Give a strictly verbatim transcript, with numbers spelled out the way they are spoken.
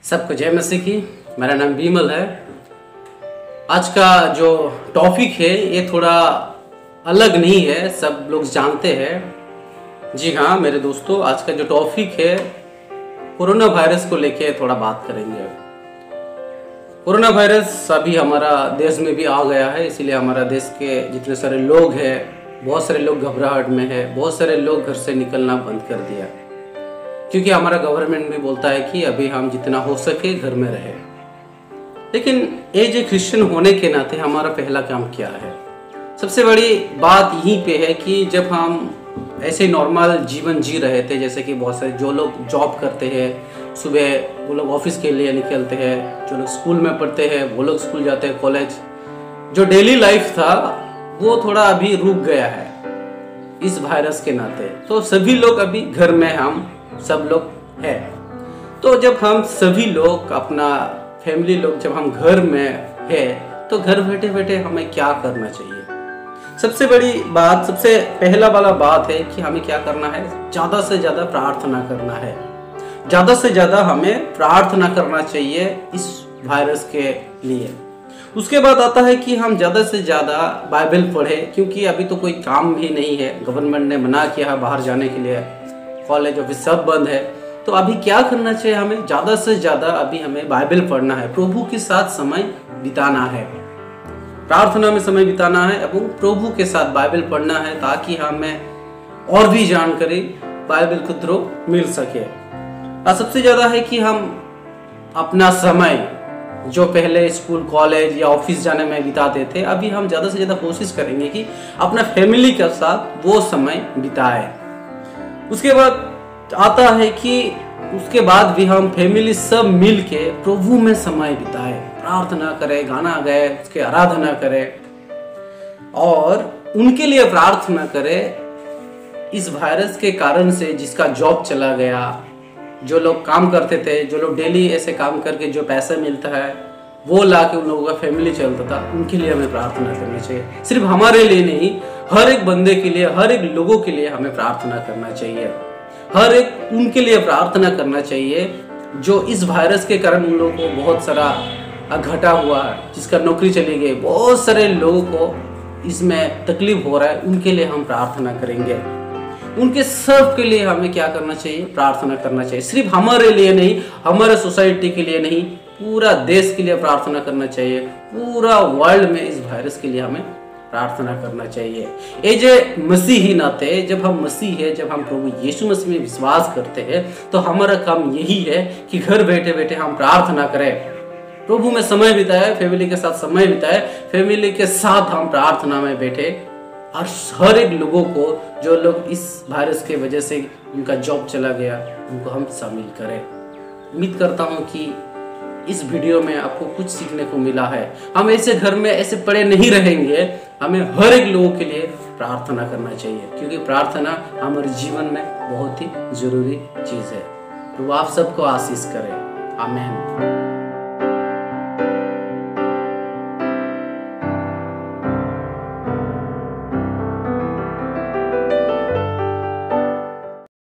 सबको जय मसीह की। मेरा नाम विमल है। आज का जो टॉपिक है ये थोड़ा अलग नहीं है, सब लोग जानते हैं। जी हाँ मेरे दोस्तों, आज का जो टॉपिक है कोरोना वायरस को लेके थोड़ा बात करेंगे। कोरोना वायरस अभी हमारा देश में भी आ गया है, इसीलिए हमारा देश के जितने सारे लोग हैं, बहुत सारे लोग घबराहट में है, बहुत सारे लोग घर से निकलना बंद कर दिया, क्योंकि हमारा गवर्नमेंट भी बोलता है कि अभी हम जितना हो सके घर में रहे। लेकिन एज ए क्रिश्चियन होने के नाते हमारा पहला काम क्या है? सबसे बड़ी बात यहीं पे है कि जब हम ऐसे नॉर्मल जीवन जी रहे थे, जैसे कि बहुत सारे जो लोग जॉब करते हैं, सुबह वो लोग ऑफिस के लिए निकलते हैं, जो लोग स्कूल में पढ़ते हैं वो लोग स्कूल जाते हैं, कॉलेज, जो डेली लाइफ था वो थोड़ा अभी रुक गया है इस वायरस के नाते। तो सभी लोग अभी घर में हम सब लोग हैं। तो जब हम सभी लोग अपना फैमिली लोग जब हम घर में हैं तो घर बैठे बैठे हमें क्या करना चाहिए? सबसे बड़ी बात, सबसे पहला वाला बात है कि हमें क्या करना है? ज़्यादा से ज़्यादा प्रार्थना करना है। ज़्यादा से ज़्यादा हमें प्रार्थना करना चाहिए इस वायरस के लिए। उसके बाद आता है कि हम ज़्यादा से ज़्यादा बाइबल पढ़ें, क्योंकि अभी तो कोई काम भी नहीं है, गवर्नमेंट ने मना किया है बाहर जाने के लिए, कॉलेज ऑफिस सब बंद है। तो अभी क्या करना चाहिए? हमें ज़्यादा से ज़्यादा अभी हमें बाइबल पढ़ना है, प्रभु के साथ समय बिताना है, प्रार्थना में समय बिताना है एवं प्रभु के साथ बाइबल पढ़ना है, ताकि हमें और भी जानकारी बाइबल के थ्रू मिल सके। और सबसे ज़्यादा है कि हम अपना समय जो पहले स्कूल कॉलेज या ऑफिस जाने में बिताते थे, अभी हम ज़्यादा से ज़्यादा कोशिश करेंगे कि अपना फैमिली के साथ वो समय बिताए। उसके बाद आता है कि उसके बाद भी हम फैमिली सब मिल के प्रभु में समय बिताए, प्रार्थना करें, गाना गाए, उसके आराधना करें और उनके लिए प्रार्थना करें। इस वायरस के कारण से जिसका जॉब चला गया, जो लोग काम करते थे, जो लोग डेली ऐसे काम करके जो पैसा मिलता है वो ला के उन लोगों का फैमिली चलता था, उनके लिए हमें प्रार्थना करनी चाहिए। सिर्फ हमारे लिए नहीं, हर एक बंदे के लिए, हर एक लोगों के लिए हमें प्रार्थना करना चाहिए। हर एक उनके लिए प्रार्थना करना चाहिए जो इस वायरस के कारण उन लोगों को बहुत सारा घटा हुआ है, जिसका नौकरी चली गई, बहुत सारे लोगों को इसमें तकलीफ हो रहा है, उनके लिए हम प्रार्थना करेंगे। उनके सब के लिए हमें क्या करना चाहिए? प्रार्थना करना चाहिए। सिर्फ हमारे लिए नहीं, हमारे सोसाइटी के लिए नहीं, पूरा देश के लिए प्रार्थना करना चाहिए। पूरा वर्ल्ड में इस वायरस के लिए हमें प्रार्थना करना चाहिए। एज ए मसीही नाते, जब हम मसीह है, जब हम प्रभु यीशु मसीह में विश्वास करते हैं, तो हमारा काम यही है कि घर बैठे बैठे हम प्रार्थना करें, प्रभु में समय बिताए, फैमिली के साथ समय बिताए, फैमिली के साथ हम प्रार्थना में बैठे और हर एक लोगों को, जो लोग इस वायरस के वजह से उनका जॉब चला गया, उनको हम शामिल करें। उम्मीद करता हूं कि इस वीडियो में आपको कुछ सीखने को मिला है। हम ऐसे घर में ऐसे पड़े नहीं रहेंगे, हमें हर एक लोगों के लिए प्रार्थना करना चाहिए, क्योंकि प्रार्थना हमारे जीवन में बहुत ही जरूरी चीज है। तो आप सबको आशीष करें। आमीन।